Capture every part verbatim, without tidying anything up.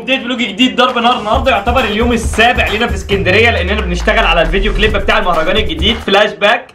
وبدايه فلوج جديد ضرب نار. النهارده يعتبر اليوم السابع لينا في اسكندريه لاننا بنشتغل على الفيديو كليب بتاع المهرجان الجديد فلاش باك.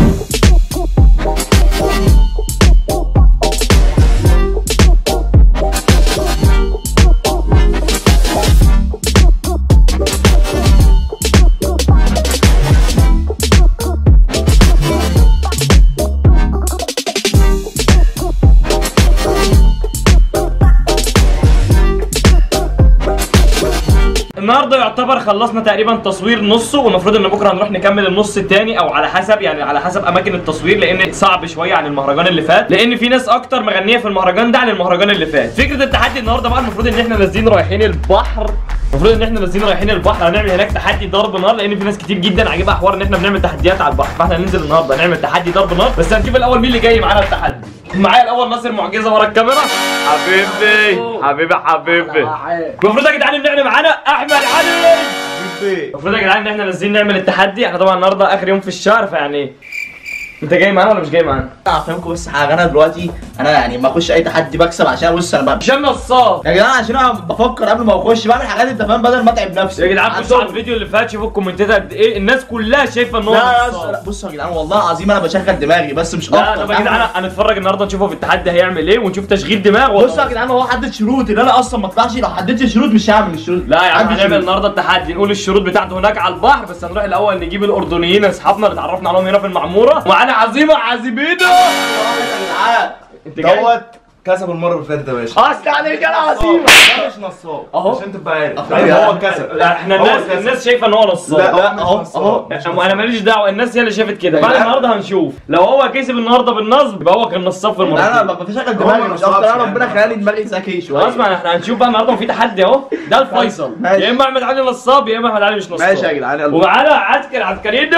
النهارده يعتبر خلصنا تقريبا تصوير نصه، والمفروض ان بكره هنروح نكمل النص الثاني او على حسب يعني على حسب اماكن التصوير، لان صعب شويه عن المهرجان اللي فات، لان في ناس اكتر مغنيه في المهرجان ده عن المهرجان اللي فات. فكره التحدي النهارده بقى المفروض ان احنا نازلين رايحين البحر، المفروض ان احنا نازلين رايحين البحر هنعمل هناك تحدي ضرب نار، لان في ناس كتير جدا عاجبها حوار ان احنا بنعمل تحديات على البحر، فاحنا هننزل النهارده نعمل تحدي ضرب نار. بس هنشوف الاول مين اللي جاي معانا التحدي. معايا الاول ناصر معجزه ورا الكاميرا. حبيبي حبيبي حبيبي. المفروض يا جدعان ان احنا معانا احمد علي. المفروض يا جدعان ان احنا نازلين نعمل التحدي. احنا طبعا النهارده اخر يوم في الشهر، فيعني انت جاي معانا ولا مش جاي معانا؟ افهمكم بس حاجه، انا دلوقتي انا يعني ما اخش اي تحدي بكسب، عشان بص انا بقى عشان نصاب يا جدعان، عشان انا بفكر قبل ما اخش بعمل حاجات انت فاهم، بدل ما اتعب نفسي. يا جدعان بصوا على الفيديو اللي فات، شوفوا الكومنتات قد ايه الناس كلها شايفه ان هو لا لا بصوا يا جدعان والله العظيم انا بشغل دماغي بس مش اكتر. لا طب يا جدعان هنتفرج النهارده نشوفه في التحدي هيعمل ايه ونشوف تشغيل دماغ. بصوا يا جدعان هو حدد شروط ان انا اصلا ما اطلعش، لو حددت الشروط مش هعمل الشروط. لا يا عم هنعمل النهارده التحدي، نقول الشروط بتاعته هناك على البحر، بس هنروح الاول نجيب الاردنيين اصحابنا اللي اتعرفنا عليهم هنا في المعموره، ومعانا عزيمه عازبينه. انت دوت كسب المره اللي فاتت يا باشا. اصل عليك انا عزيمه. ده مش نصاب اهو عشان تبقى عارف. هو كسب. لا احنا الناس الناس شايفه ان هو نصاب. لا لا اهو اهو انا ماليش دعوه، الناس هي اللي شافت كده. بعد النهارده هنشوف لو هو كسب النهارده بالنصب يبقى هو كان نصاب في المره. انا ما بشغل دماغي مش اكتر، انا ربنا خلاني دماغي ذكي شويه. اسمع احنا هنشوف بقى النهارده في تحدي اهو، ده الفيصل، يا اما احمد علي نصاب يا اما احمد علي مش نصاب. ماشي يا جدعان يلا. ومعانا عسكر عسكرينو.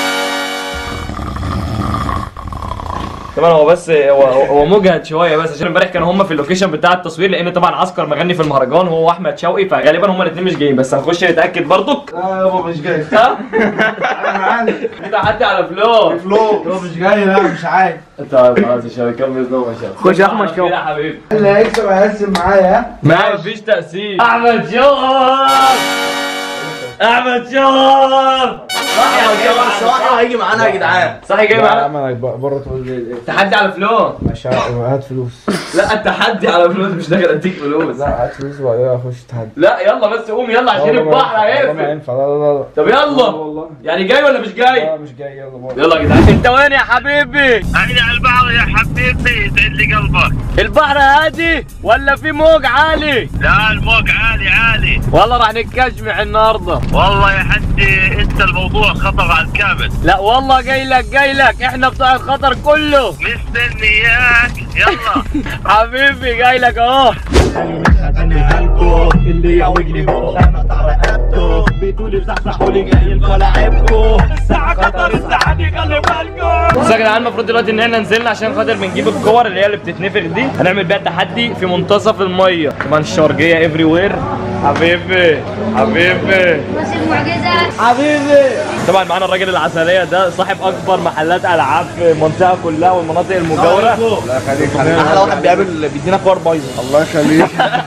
طبعا هو بس هو هو مجهد شويه، بس عشان امبارح كانوا هم في اللوكيشن بتاع التصوير، لان طبعا عسكر مغني في المهرجان هو واحمد شوقي، فغالبا هم الاثنين مش جايين، بس هنخش نتاكد برضك. لا هو مش جاي. ها؟ انا عارف. انت حتى على فلو. فلو هو مش جاي. لا مش عارف. طيب خلاص يا شباب كمل نوم يا شباب. خش يا احمد شوقي. يا حبيبي. اللي هيكسب هيقسم معايا. ما فيش تقسيم. احمد شوقي. احمد شوقي. صح هيجي معانا يا جدعان. صح جاي معانا. اعمل بره تقول لي ايه؟ تحدي على فلو. مش هات فلوس. لا التحدي على فلوس، مش داخل اديك فلوس. لا هات فلوس وبعدين اخش تحدي. لا يلا بس قوم يلا عشان البحر هيقفل. ما ينفع. لا لا لا. طب يلا والله يعني جاي ولا مش جاي؟ لا مش جاي. يلا بره. يلا يا جدعان. انت وين يا حبيبي؟ انا على البحر يا حبيبي، يسعد لي قلبك. البحر هادي ولا في موج عالي؟ لا الموج عالي عالي. والله راح نتكجمع النهارده. والله يا حدي انت الموضوع خطر على الكامل. لا والله جاي لك جاي لك، احنا بتوع الخطر كله. مستني اياك يلا. حبيبي جاي لك اهو. اللي يعوجني فوق انا رقبته، بتقولي بصحصحوا لي جاي لكم العبكم، الساعه خطر الساعه دي خلي بالكم. بصوا يا جدعان المفروض دلوقتي ان احنا نزلنا عشان خاطر بنجيب الكور اللي هي اللي بتتنفخ دي، هنعمل بيها تحدي في منتصف الميه. طبعا الشرجيه افري وير. حبيبي حبيبي ناصر معجزه حبيبي. طبعا معانا الراجل العسليه ده صاحب اكبر محلات العاب في المنطقه كلها والمناطق المجاوره. الله يخليك. احلى واحد بيعمل بيدينا كور بايظه. الله يخليك.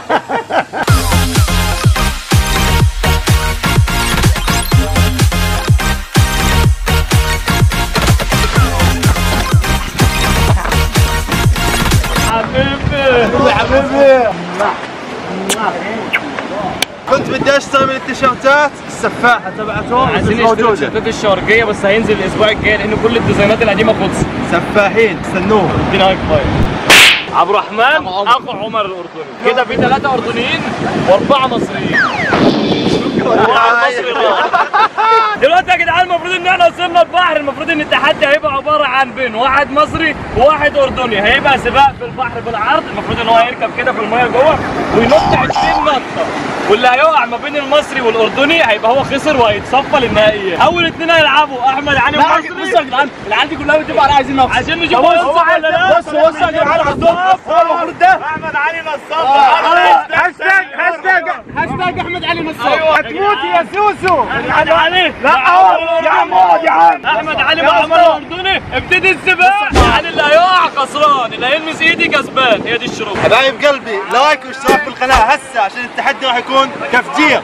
حبيبي حبيبي. كنت بدي اشتري من التيشيرتات السفاحه تبعتهم، عايزين نشتري تيشيرتات الشرقيه بس هينزل الاسبوع الجاي لان كل الديزاينات القديمه خلصت. سفاحين استنوه. ادينا هاي فايف. عبد الرحمن اخو عمر الاردني، كده في ثلاثه اردنيين واربعه مصريين. واحد مصري راح. دلوقتي يا جدعان المفروض ان احنا وصلنا البحر، المفروض ان التحدي هيبقى عباره عن بين واحد مصري وواحد اردني، هيبقى سباق في البحر بالعرض، المفروض ان هو هيركب كده في الميه جوه وينط عشرين نطه، واللي هيقع ما بين المصري والاردني هيبقى هو خسر وهيتصفى للنهائيات. اول اثنين هيلعبوا احمد علي ومصري. بصوا يا جدعان العيال دي كلها بتبقى عايزين نفس عشان نشوف هو ينصف ولا لا. بصوا بصوا يا جدعان عندهم هو المفروض ده احمد علي نصاب. هاشتاج هاشتاج هاشتاج احمد علي نصاب. هتموت يا سوسو. احمد علي لا اهو يا عم اقعد يا عم. احمد علي مع عمر الاردني. ابتدي السباق. علي اللي هيقع خسران، اللي هيلمس ايدي كسبان، هي دي الشروط. حبايب قلبي لايك واشتراك في القناه هسه عشان التحدي راح يكون تفجير.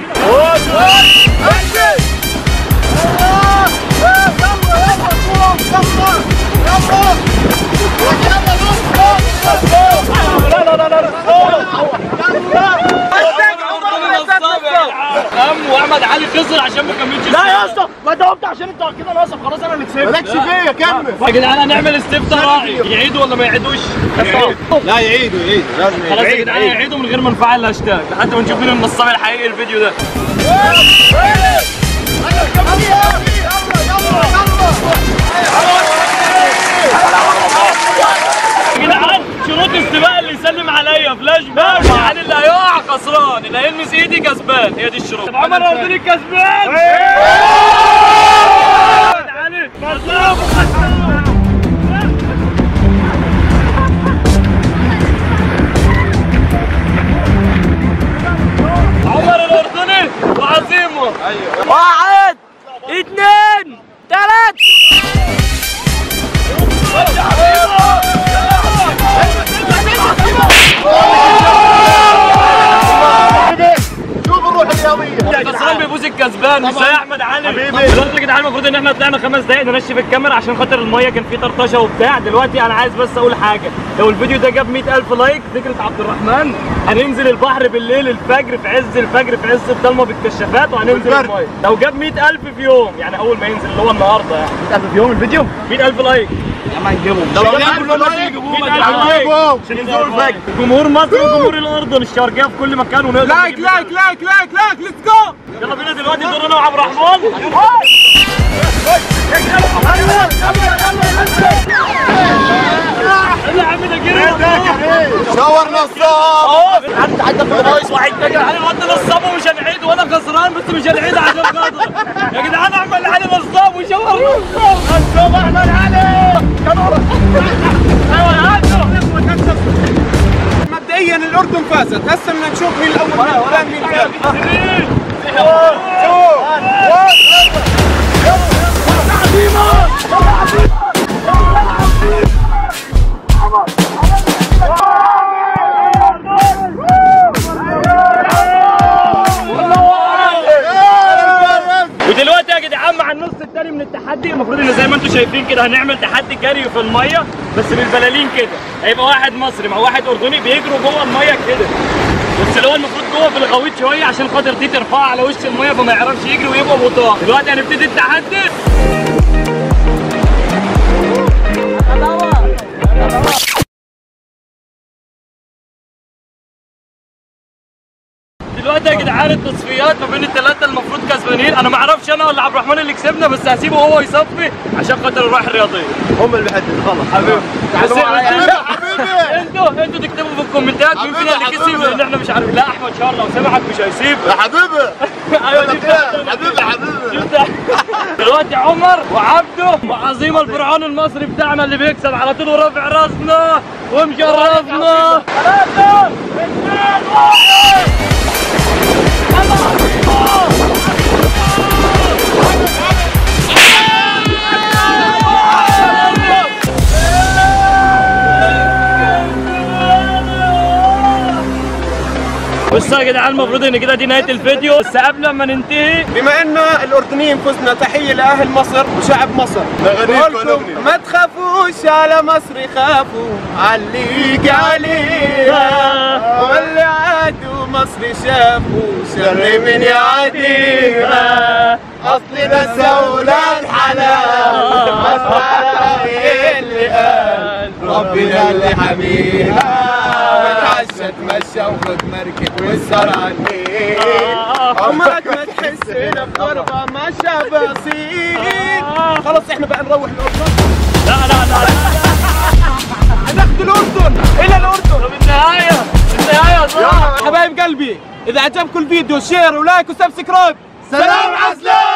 أم واحمد علي خسر عشان ما كملش. لا يا اسطى ما داومت عشان انت كده ناقصك، خلاص انا اللي كسبت. مالكش فيا كمل. يا جدعان هنعمل استفتاء رأي، يعيدوا ولا ما يعيدوش؟ لا يعيدوا يعيدوا لازم خلاص يا جدعان يعيدوا من غير ما نفعل الهاشتاج لحد ما نشوف مين النصاب الحقيقي الفيديو ده. يا جدعان شروط السباق اللي يسلم عليا فلاش باك، يعني اللي هيقع خسران، اللي هيلمس ايدي كسبان، هي دي الشروط. طب عمر الاردني كسبان. عمر الاردني وعزيمه. ايوه واحد اثنين ثلاثة. شوف الروح الرياضيه. الخسران بيفوز الكسبان، مش يا احمد علي. دلوقتي يا جدعان المفروض ان احنا طلعنا خمس دقايق ننشف الكاميرا عشان خاطر الميه كان فيه طرطشه وبتاع. دلوقتي انا عايز بس اقول حاجه، لو الفيديو ده جاب مئة ألف لايك فكره عبد الرحمن هننزل البحر بالليل الفجر في عز الفجر في عز الضلمه بالكشافات وهننزل الميه. لو جاب مئة ألف في يوم يعني اول ما ينزل اللي هو النهارده يعني مئة ألف في يوم الفيديو؟ مئة ألف لايك يا عم هنجيبهم. لو جابوا لايك عشان ينزلوا الفجر. جمهور مصر وجمهور الاردن الشرقيه في كل مكان ونقدر لايك لايك لايك لايك لايك ليتس جو. يلا بينا دلوقتي دور انا وعبد الرحمن. يا عم ده جري شاور نصاب. اه انت عندك رئيس واحد يا جدعان الواد نصاب ومش هنعيد وانا خسران بس مش هنعيد عشان خاطر يا جدعان احمد علي نصاب وشاور نصاب. نصاب احمد علي مبدئيا الاردن فازت، هسه بدنا نشوف مين الاول مين الثاني. ودلوقتي يا جدعان مع النص الثاني من التحدي المفروض ان زي ما انتم شايفين كده هنعمل تحدي جري في الميه بس بالبلالين كده. هيبقى واحد مصري مع واحد اردني بيجروا جوه الميه كده، بس اللي هو المفروض جوه في الغويط شويه عشان خاطر دي ترفعه على وش الميه فما يعرفش يجري ويبقى بطاق. دلوقتي هنبتدي التحدي. دلوقتي يا جدعان التصفيات ما بين الثلاثه المفروض كسبانين. انا ما اعرفش انا ولا عبد الرحمن اللي كسبنا بس هسيبه هو يصفي عشان خاطر الروح الرياضيه. هم اللي بيحددوا خلص حبيبي بس حبيبي انتوا انتوا تكتبوا في الكومنتات مين فينا اللي كسب لان احنا مش عارفين. لا احمد شهر لو سمحك مش هيسيب يا حبيبي. ايوه دي حبيبي حبيبي. دلوقتي عمر وعبده وعظيم الفرعون المصري بتاعنا اللي بيكسب على طول ورافع راسنا ومشرفنا. ثلاثة اثنين واحد. بصوا يا جدعان المفروض ان كده دي نهايه الفيديو بس قبل ما ننتهي بما ان الاردنيين فزنا تحيه لاهل مصر وشعب مصر. نغنيكم ما تخافوش على مصر، خافوا علي عليها واللي عادوا مصر شافوا شر من يعاديها. اصلنا سونا الحلال مصر اللي قال ربنا اللي حميها. وتعشى تمشى وخد مركب والسر على النيل. عمرك ما تحس هنا بغربة ماشى بسيط. خلاص احنا بقى نروح الاردن. لا لا لا هناخد الاردن الى الاردن. طب النهايه النهايه صح. حبايب قلبي اذا عجبكم الفيديو شير ولايك وسبسكرايب. سلام عسلان.